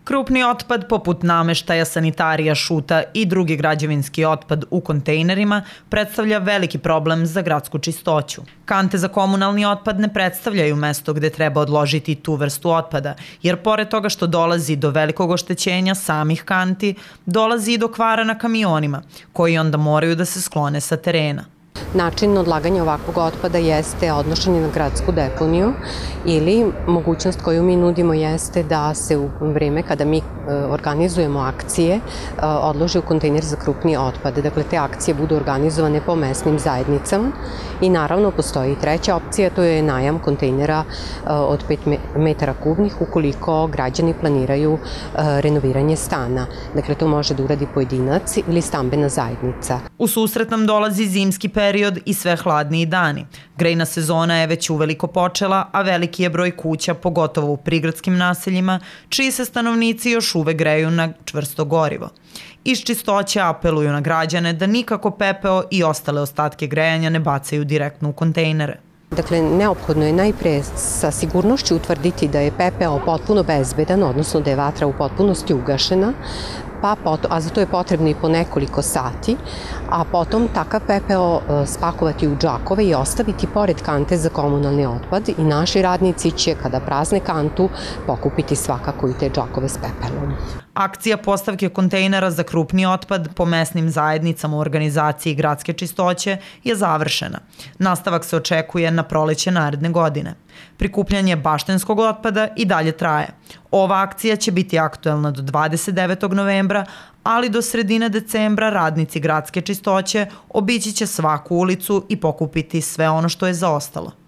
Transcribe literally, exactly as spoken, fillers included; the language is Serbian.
Krupni otpad, poput nameštaja, sanitarija, šuta i drugi građevinski otpad u kontejnerima, predstavlja veliki problem za gradsku čistoću. Kante za komunalni otpad ne predstavljaju mesto gde treba odložiti tu vrstu otpada, jer pored toga što dolazi do velikog oštećenja samih kanti, dolazi i do kvara na kamionima, koji onda moraju da se sklone sa terena. Način odlaganja ovakvog otpada jeste odnošenje na gradsku deponiju ili mogućnost koju mi nudimo jeste da se u vreme kada mi organizujemo akcije odloži u kontejner za krupni otpad. Dakle, te akcije budu organizovane po mesnim zajednicama i naravno postoji i treća opcija, to je najam kontejnera od pet metara kubnih ukoliko građani planiraju renoviranje stana. Dakle, to može da uradi pojedinac ili stambena zajednica. U susret nam dolazi zimski period i sve hladniji dani. Grejna sezona je već uveliko počela, a veliki je broj kuća, pogotovo u prigradskim naseljima, čiji se stanovnici još uvek greju na čvrsto gorivo. Iz čistoće apeluju na građane da nikako pepeo i ostale ostatke grejanja ne bacaju direktno u kontejnere. Dakle, neophodno je najpre sa sigurnošću utvrditi da je pepeo potpuno bezbedan, odnosno da je vatra u potpunosti ugašena, pa potom, a za to je potrebno i po nekoliko sati, a potom takav pepeo spakovati u džakove i ostaviti pored kante za komunalni otpad i naši radnici će, kada prazne kantu, pokupiti svakako i te džakove s pepelom. Akcija postavke kontejnera za krupni otpad po mesnim zajednicama u organizaciji gradske čistoće je završena. Nastavak se očekuje na proleće naredne godine. Prikupljanje baštenskog otpada i dalje traje. Ova akcija će biti aktuelna do dvadeset devetog novembra, ali do sredine decembra radnici gradske čistoće obići će svaku ulicu i pokupiti sve ono što je zaostalo.